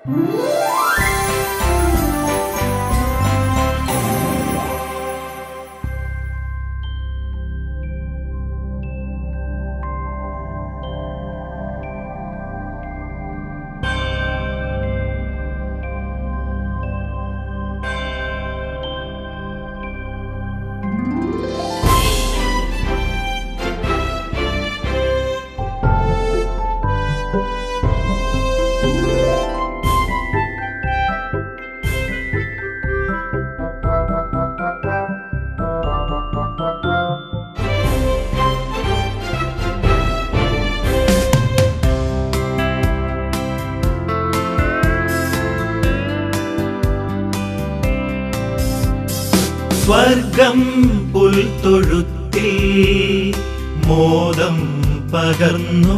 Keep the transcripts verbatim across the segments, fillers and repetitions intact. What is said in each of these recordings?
സ്വർഗം പുൽത്തൊഴുത്തിൽ മോദം പകർന്നു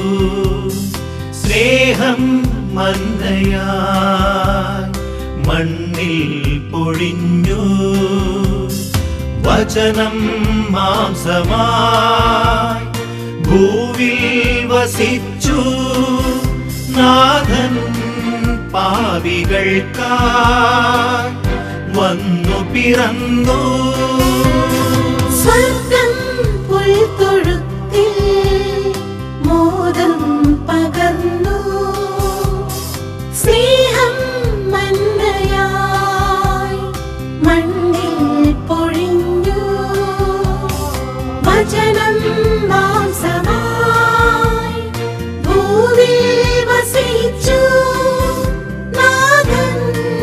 സ്നേഹം മന്നയായി മണ്ണിൽ പൊഴിഞ്ഞു വചനം മാംസമായി ഭൂവിൽ വസിച്ചു നാഥൻ പാപികൾക്കായി വന്നു പിറന്നു സ്വർഗം പുൽത്തൊഴുത്തിൽ മോദം പകർന്നു സ്നേഹം മന്നയായി മണ്ണിൽ പൊഴിഞ്ഞു വചനം മാംസമായി ഭൂവിൽ വസിച്ചു നാഥൻ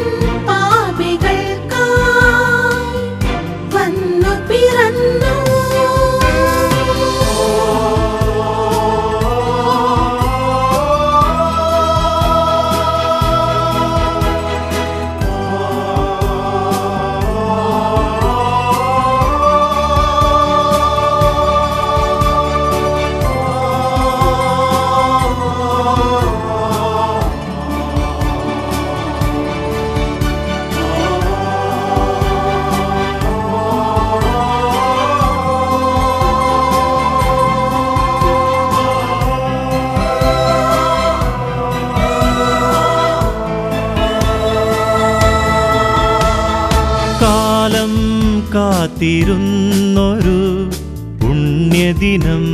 കാലം കാത്തിരുന്നൊരു പുണ്യദിനം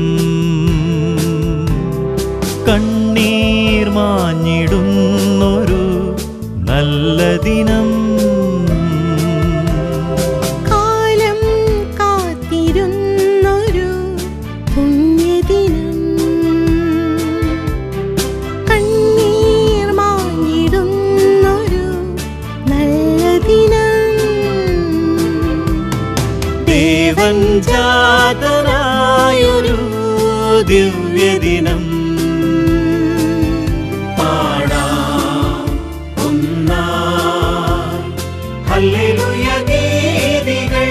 കണ്ണീർ മാഞ്ഞിടുന്നൊരു നല്ല ദിനം കാലം കാത്തിരുന്നൊരു പുണ്യദിനം കണ്ണീർ മാഞ്ഞിടുന്നൊരു നല്ല ദിനം ദേവൻ ജാതനായൊരു ദിവ്യദിനം പാടാം ഒന്നായി ഹല്ലേലൂയ ഗീതികൾ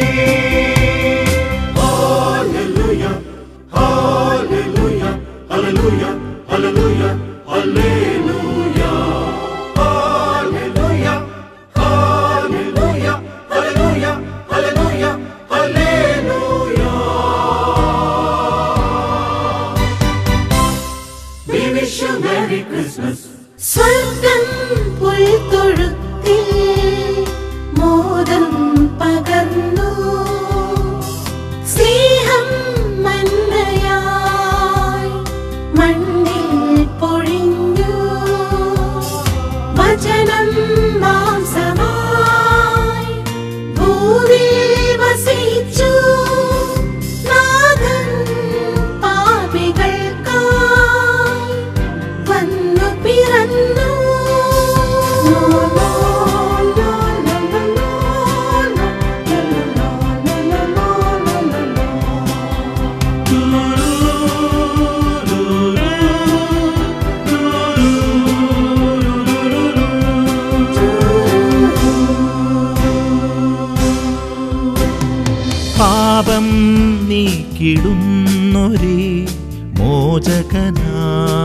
ഹല്ലേലൂയ ഹല്ലേലൂയ ഹല്ലേലൂയ ഹല്ലേലൂയ ഹല്ലേലൂയ ഹല്ലേലൂയ ഹല്ലേലൂയ ഹല്ലേലൂയ ഹല്ലേലൂയ ഹല്ലേലൂയ We wish you Merry Christmas. സ്വർഗം പുൽത്തൊഴുത്തിൽ മോദം പകർന്നു സ്നേഹം മന്നയായി മണ്ണിൽ പൊഴിഞ്ഞു വചനം മാംസമായി ഭൂവിൽ വസിച്ചു നാഥൻ പാപികൾക്കായി വന്നു പിറന്നു പാപം നീക്കിടുന്നൊരേ മോചകനാ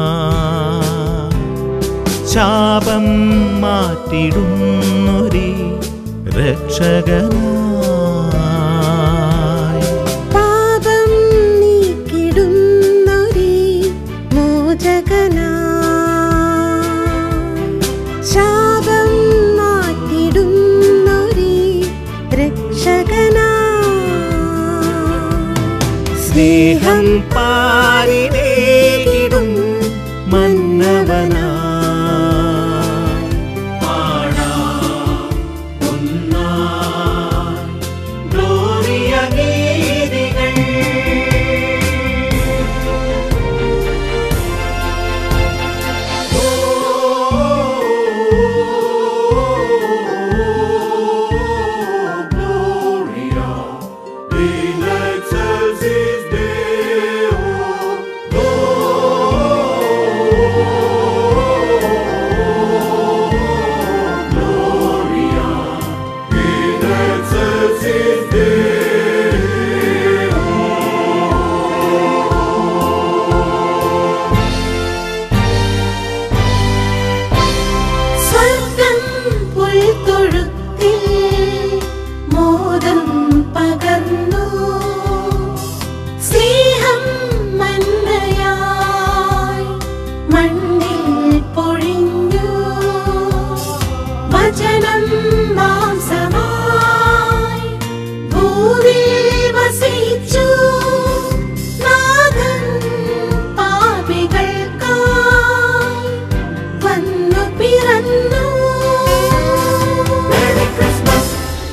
ശാപം മാറ്റിടുന്നൊരേ രക്ഷകനായി പാപം നീക്കിടുന്നൊരേ മോചകനായി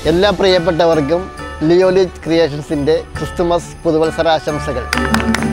എല്ലാ പ്രിയപ്പെട്ടവർക്കും ലിയോലിറ്റ് ക്രിയേഷൻസിൻ്റെ ക്രിസ്തുമസ് പുതുവത്സരാശംസകൾ.